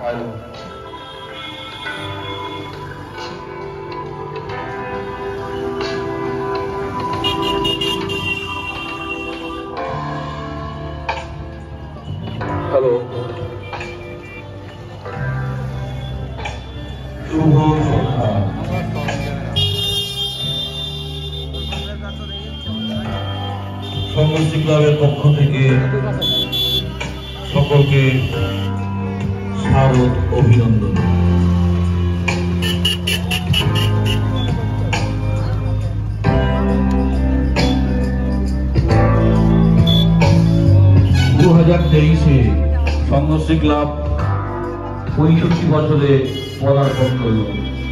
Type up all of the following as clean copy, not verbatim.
Hello, শুভ সন্ধ্যা। সংঘর্ষ ক্লাবের পক্ষ থেকে সকলকে স্বাগত, অভিনন্দন। সংঘর্ষ ক্লাব 65 বছরে পদার্পণ করল।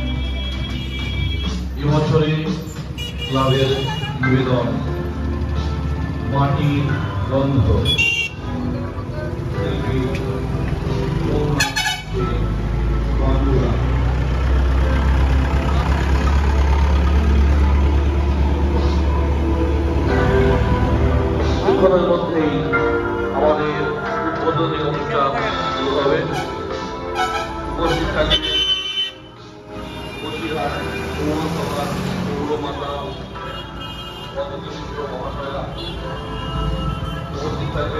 এবছরে ক্লাবের নিবেদন মাটির গন্ধ। কিছুক্ষণের মধ্যেই আমাদের উদ্বোধনী অনুষ্ঠান শুরু হবে। উপস্থিত থাকবে বসিরহাট পৌরসভা পৌরমাতা পদকৃষ্ট মহাশয়রা। উপস্থিত থাকবে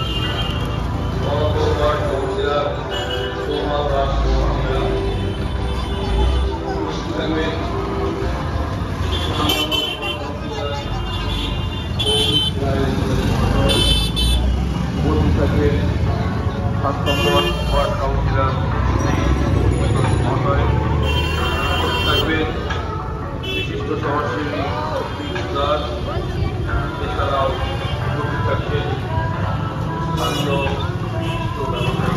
মহাপৌর কাউন্সিলর সোমা দাস মহাশয়রা। উপস্থিত থাকবে উপস্থিত থাকবে 7 নম্বর ওয়ার্ড কাউন্সিলর মহাশয়। উপস্থিত থাকবে বিশিষ্ট সমাজসেবী দাস। এছাড়াও উপস্থিত থাকবে স্থানীয় বিশিষ্ট ব্যবসায়ী।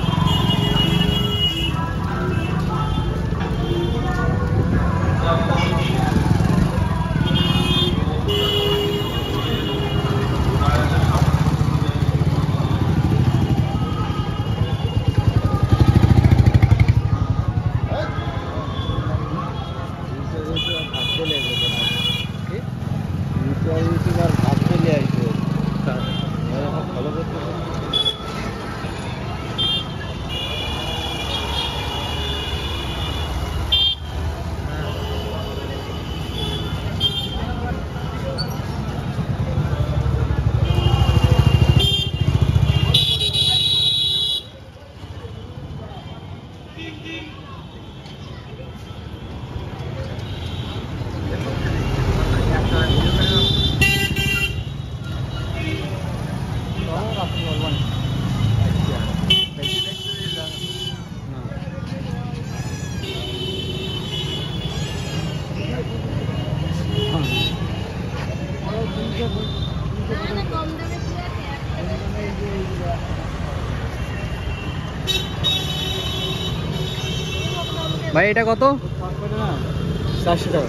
ভাই এটা কত? 400 টাকা।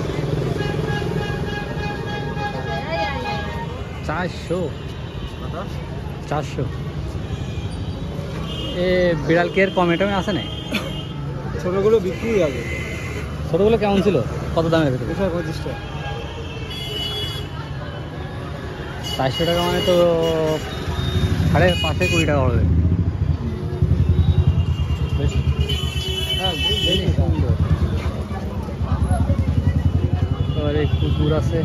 400 এ বিড়াল কেয়ার কমে টমে আছে না? ছোটগুলো বিক্রি আগে। ছোটগুলো কেমন ছিল? কত দামের ভিতরে? 25 টাকা। 400 টাকা মানে তো 5.5 কোটি টাকা হবে। আর এই কুকুর আছে।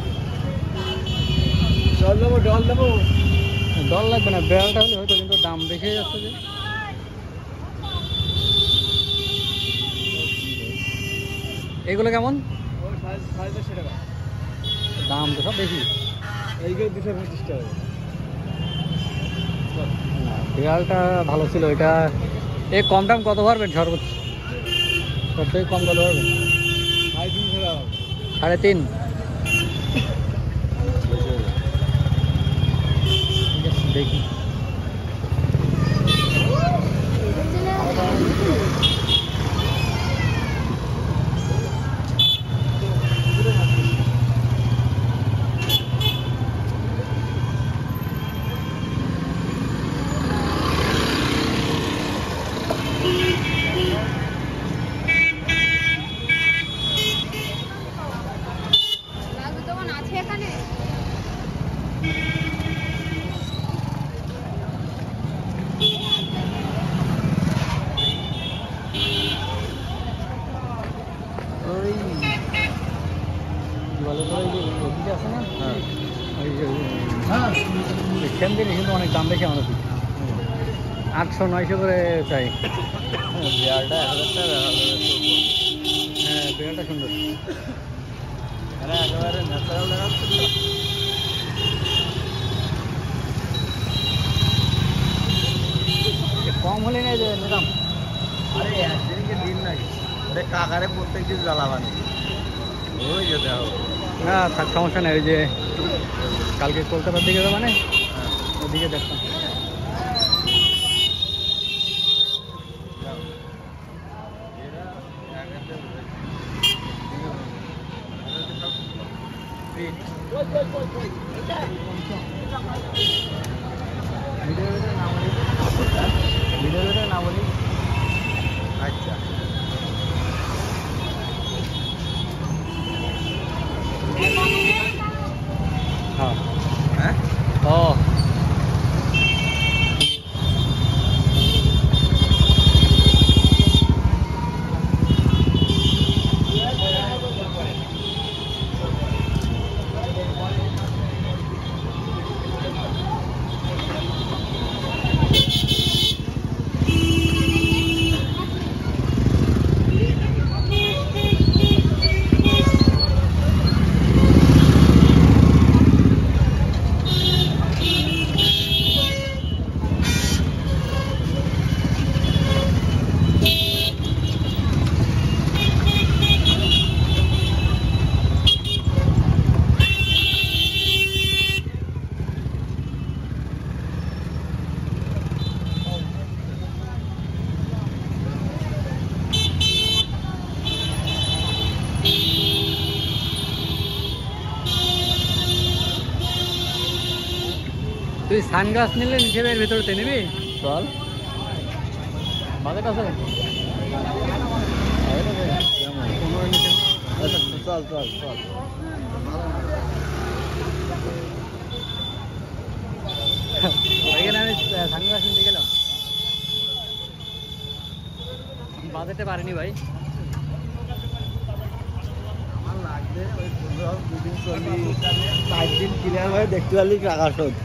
ডল দেবো? ডল লাগবে না, বেড়ালটা হলে হয়তো, কিন্তু দাম বেশি হয়ে যাচ্ছে যে। এগুলো কেমন? 550 টাকা। দাম তো সব বেশি। এইগুলো 225 টাকা। বিড়ালটা ভালো ছিল। এটা এই কম দাম কত পারবেন সর্বোচ্চ? সবথেকে কম কত পারবেন? 3.5। দেখি আছে অনেক দাম বেশি আমাদের 800-900 করে চাই। বিড়ালটা 1000 টাকা। হ্যাঁ বিড়ালটা সুন্দর। একেবারে ন্যাচারাল দেখাচ্ছে তো। কম হলে নেই যে নিলাম। আরে একদিনকে দিন নাকি ওরে কাকারে প্রত্যেক দিন জ্বালাবানি ওই যেতে হবে। না থাক সমস্যা নেই, ওই যে কালকে কলকাতার দিকে যাবো মানে ওদিকে দেখতাম। ভিডিও না বলি। আচ্ছা হ্যাঁ হ্যাঁ ও তুই সানগ্লাস নিলে নিচে এর ভেতরতে নিবি? চল বাজেট আছে? চল চল চল ওইখানে আমি সানগ্লাস নিতে গেলাম, বাজেটে পারিনি ভাই। আমার লাগবে ওই 15 2 দিন 4 দিন ক্লিয়ার হয়ে দেখতে পারলি টাকা শোধ।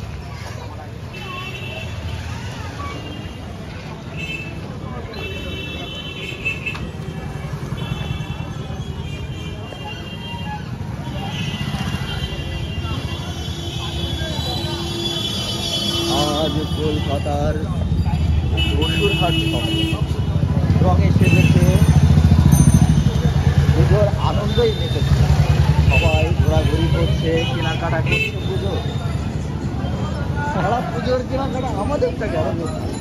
আজ কলকাতার বসুরহাট রঙে সেজেছে, পুজোর আনন্দই মেতেছে, সবাই ঘোরাঘুরি করছে, কেনাকাটা করছে। পুজো সারা পুজোর কেনাকাটা আমাদেরটা কেন?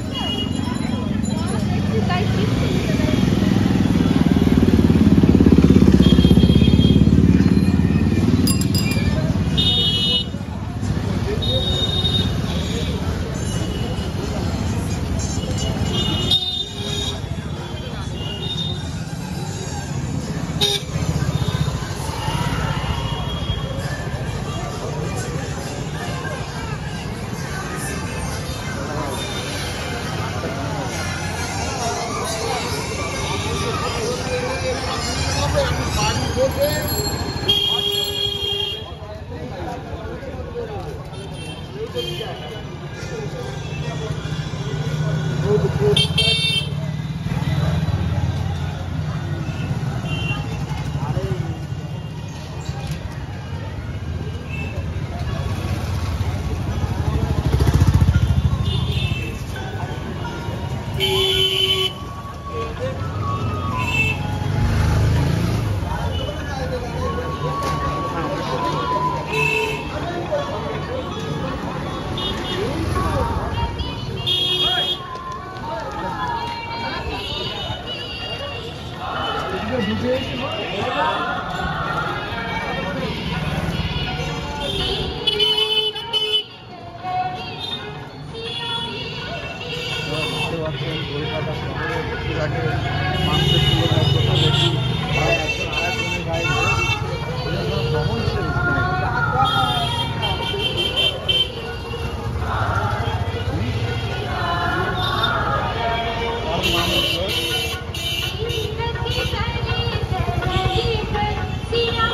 কলকাতা শহরে বসিরহাটে মানুষের তুলনায় কোথাও বেশি ভাই একজন আরেকজনের গায়ে ভ্রমণ ছিল।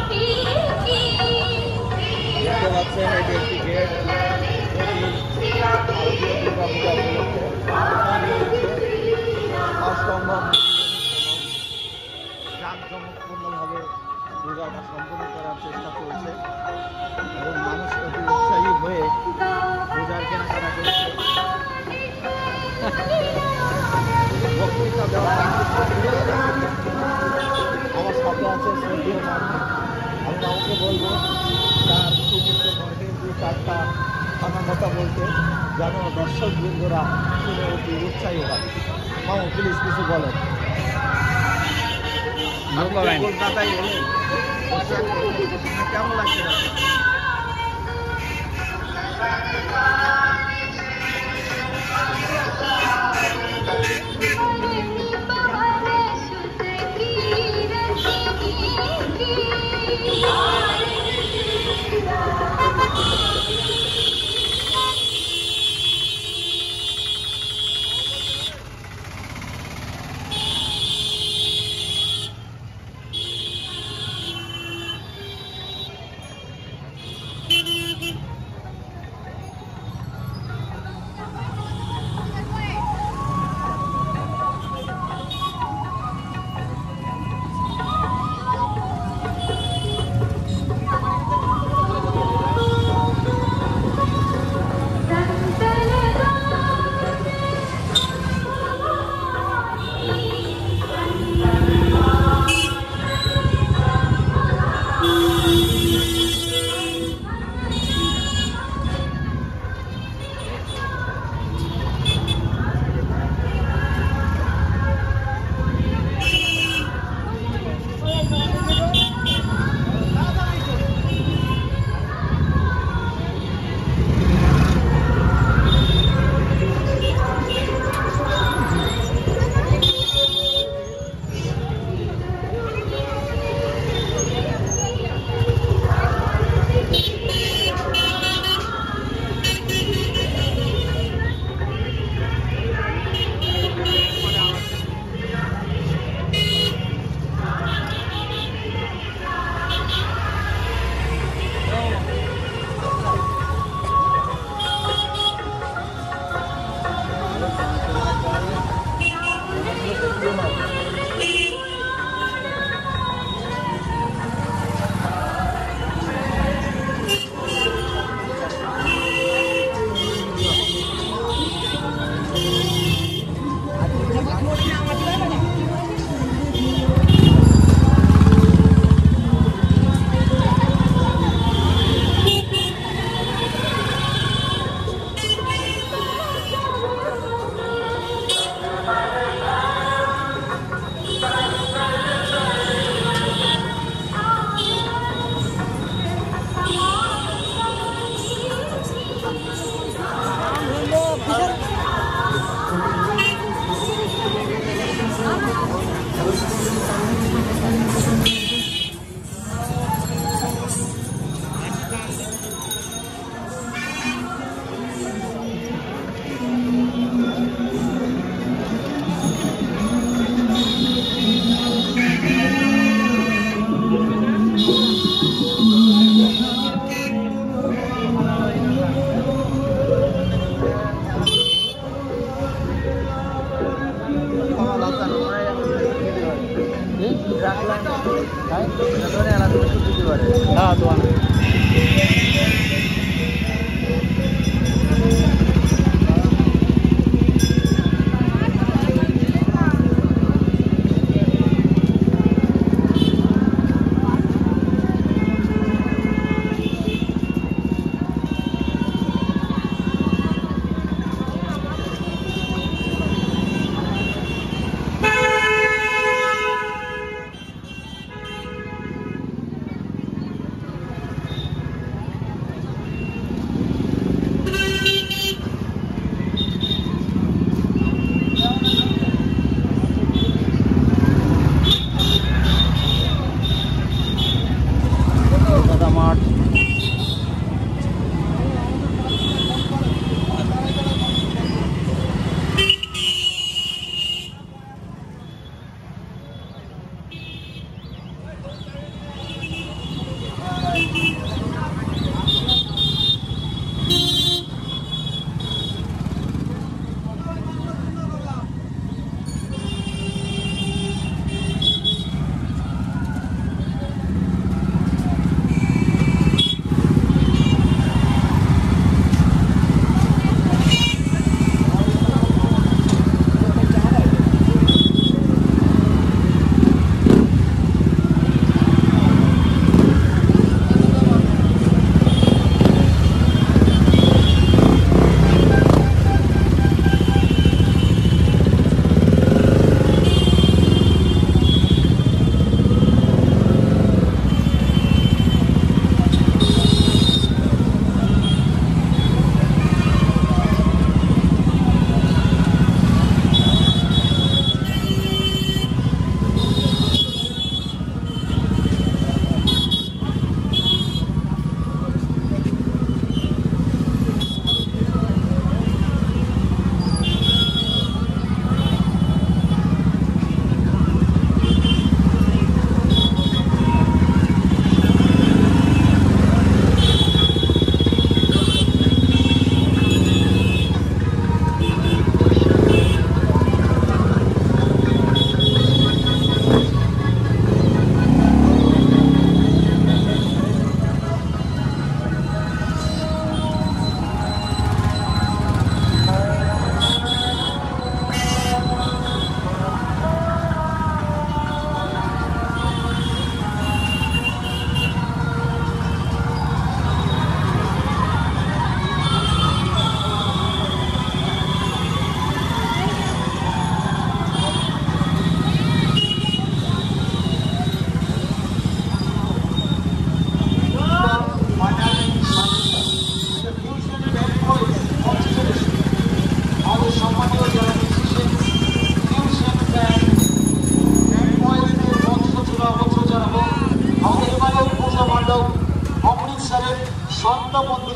দেখতে পাচ্ছেন এটি একটি গেট। পূজাটা সম্পূর্ণ করার চেষ্টা চলছে এবং মানুষ অতি উৎসাহী হয়ে পূজার কেনাকাটা করছে। বক্তৃতা দেওয়া আমার সাথে আছে শ্রদ্ধেয় মামা। আমি মামাকে বলবো তার সুচিত্র কণ্ঠে 2-4টা কথা বলতে, যেন দর্শক বৃন্দরা শুনে অতি উৎসাহী হয়। মামা প্লিজ কিছু বলেন। কলকাতায় এলেন, কেমন লাগছে? हाँ तो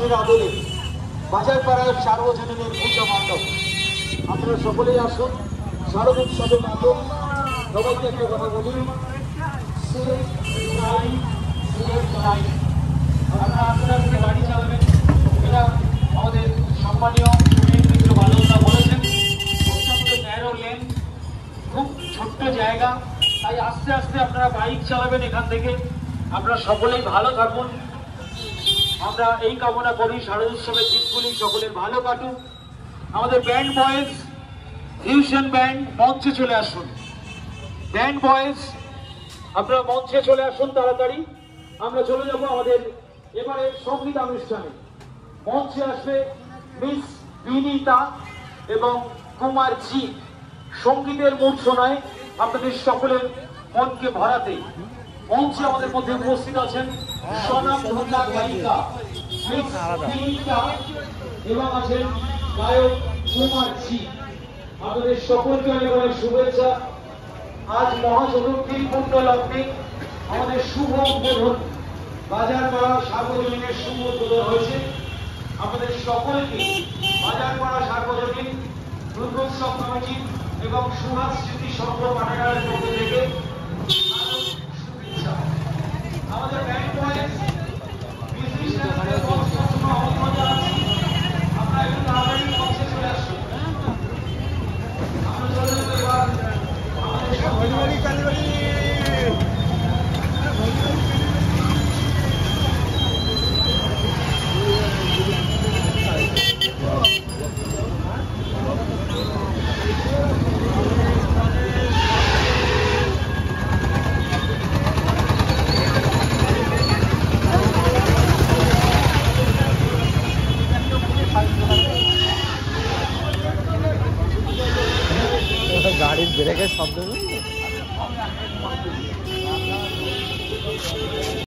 মানুষের আদলে বাজার পাড়ার সার্বজনীনের পূজা মণ্ডপ। আপনারা সকলেই আসুন, শারদ উৎসবের নাটক। সবাইকে একটা কথা বলি, আপনারা গাড়ি চালাবেন, এটা আমাদের সম্মানীয় মিত্র বালকরা বলেছেন। অত্যন্ত ন্যারো লেন, খুব ছোট্ট জায়গা, তাই আস্তে আস্তে আপনারা বাইক চালাবেন এখান থেকে। আপনারা সকলেই ভালো থাকুন, আমরা এই কামনা করি। শারদ উৎসবের দিনগুলি সকলের ভালো কাটুক। আমাদের ব্যান্ড বয়েজ, ফিউশন ব্যান্ড মঞ্চে চলে আসুন। ব্যান্ড বয়েজ আপনারা মঞ্চে চলে আসুন তাড়াতাড়ি। আমরা চলে যাব আমাদের এবারে সঙ্গীত অনুষ্ঠানে। মঞ্চে আসবে মিস বিনীতা এবং কুমার জি। সঙ্গীতের মূর্ছনায় আপনাদের সকলের মনকে ভরাতে মঞ্চে আমাদের মধ্যে উপস্থিত আছেন স্বনামধন্য গায়িকা মিস বিনীতা এবং আছেন গায়ক কুমার জি। আপনাদের সকলকে অনেক অনেক শুভেচ্ছা। আজ মহাচতুর্থীর পূর্ণ লগ্নে আমাদের শুভ উদ্বোধন, বাজার পাড়া সার্বজনীনের শুভ উদ্বোধন হয়েছে। আমাদের সকলকে বাজার পাড়া সার্বজনীন দুর্গোৎসব কমিটি এবং সুভাষ স্মৃতি সংঘ পাঠাগারের পক্ষ থেকে শুভেচ্ছা। আমাদের ব্যান্ড বয়েজ মিউজিশিয়ানদের আমন্ত্রণ জানাচ্ছি, আপনারা একটু তাড়াতাড়ি মঞ্চে চলে আসুন। আমরা চলে যাবো এবার গাড়ির ব্রেকের শব্দ